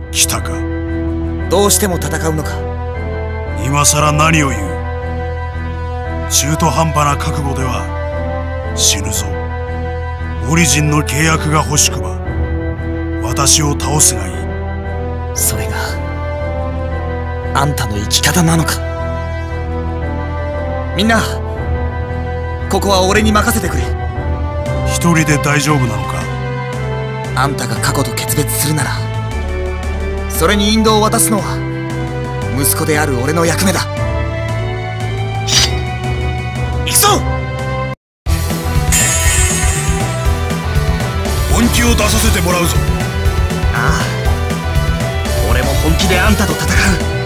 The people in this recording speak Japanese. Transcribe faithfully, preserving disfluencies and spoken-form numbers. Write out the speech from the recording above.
来たか。 どうしても戦うのか。 今さら何を言う。中途半端な覚悟では死ぬぞ。オリジンの契約が欲しくば私を倒すがいい。 それがあんたの生き方なのか。みんなここは俺に任せてくれ。 一人で大丈夫なのか。 あんたが過去と決別するならそれに引導を渡すのは息子である俺の役目だ。行くぞ。 本気を出させてもらうぞ。 ああ、俺も本気であんたと戦う。